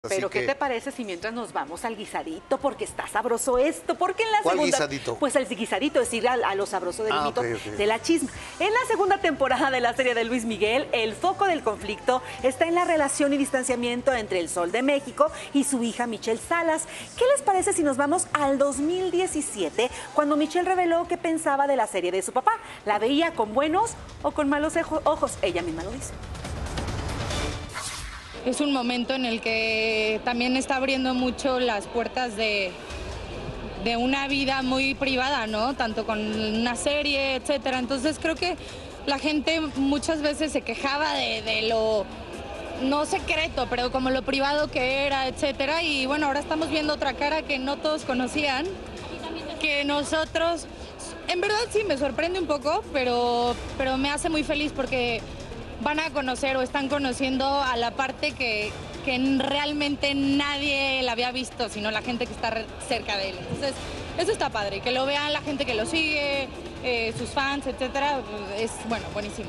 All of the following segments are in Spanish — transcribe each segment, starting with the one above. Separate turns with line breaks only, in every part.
Pero ¿qué te parece si mientras nos vamos al guisadito? Porque está sabroso esto. Porque en la
¿Cuál
segunda...
guisadito?
Pues el guisadito, es decir, a lo sabroso del mito
okay.
de la chisma. En la segunda temporada de la serie de Luis Miguel, el foco del conflicto está en la relación y distanciamiento entre el Sol de México y su hija Michelle Salas. ¿Qué les parece si nos vamos al 2017, cuando Michelle reveló qué pensaba de la serie de su papá? ¿La veía con buenos o con malos ojos? Ella misma lo dice.
Es un momento en el que también está abriendo mucho las puertas de una vida muy privada, ¿no? Tanto con una serie, etcétera. Entonces creo que la gente muchas veces se quejaba de lo, no secreto, pero como lo privado que era, etcétera. Y bueno, ahora estamos viendo otra cara que no todos conocían, que nosotros... En verdad sí, me sorprende un poco, pero me hace muy feliz porque van a conocer o están conociendo a la parte que realmente nadie la había visto, sino la gente que está cerca de él. Entonces, eso está padre, que lo vean la gente que lo sigue, sus fans, etcétera, es, bueno, buenísimo.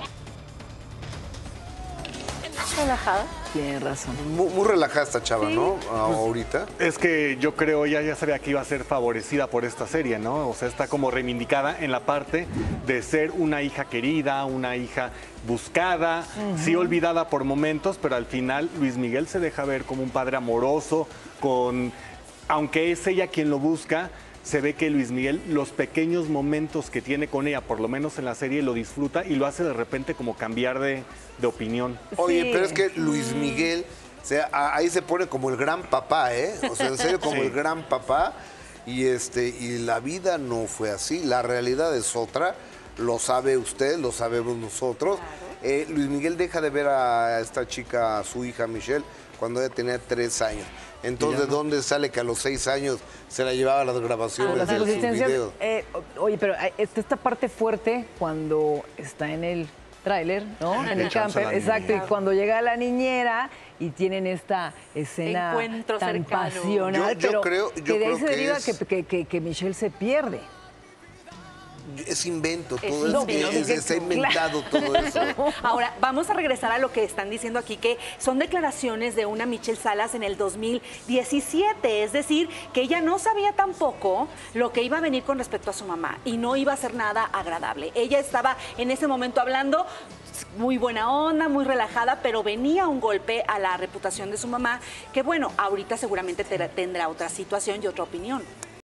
Relajada.
Tienes razón.
Muy relajada esta chava,
Sí.
¿no? Ahorita.
Es que yo creo, ella ya sabía que iba a ser favorecida por esta serie, ¿no? O sea, está como reivindicada en la parte de ser una hija querida, una hija buscada, sí olvidada por momentos, pero al final Luis Miguel se deja ver como un padre amoroso, aunque es ella quien lo busca, se ve que Luis Miguel, los pequeños momentos que tiene con ella, por lo menos en la serie, lo disfruta y lo hace de repente como cambiar de opinión.
Oye,
Sí.
pero es que Luis Miguel, o sea, ahí se pone como el gran papá, ¿eh? O sea, en serio, como el gran papá. Y la vida no fue así. La realidad es otra. Lo sabe usted, lo sabemos nosotros.
Claro.
Luis Miguel deja de ver a esta chica, a su hija Michelle, cuando ella tenía 3 años. Entonces, ¿dónde sale que a los 6 años se la llevaba a las grabaciones
Las
de sus
inconsistencias,
videos?
oye, pero esta parte fuerte cuando está en el tráiler, ¿no? En el
echándose a
camper,
la
exacto.
niñera.
Y cuando llega la niñera y tienen esta escena
Encuentro
tan
cercano.
pasional,
Yo
pero
creo
que de ahí se
que
deriva
es-
que Michelle se pierde.
Es invento,
Es
todo eso.
invento.
Se ha inventado todo eso.
Ahora, vamos a regresar a lo que están diciendo aquí, que son declaraciones de una Michelle Salas en el 2017. Es decir, que ella no sabía tampoco lo que iba a venir con respecto a su mamá y no iba a ser nada agradable. Ella estaba en ese momento hablando muy buena onda, muy relajada, pero venía un golpe a la reputación de su mamá, que bueno, ahorita seguramente tendrá otra situación y otra opinión.